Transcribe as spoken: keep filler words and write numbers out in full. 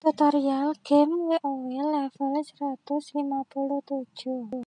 Tutorial game WoW level seratus lima puluh tujuh.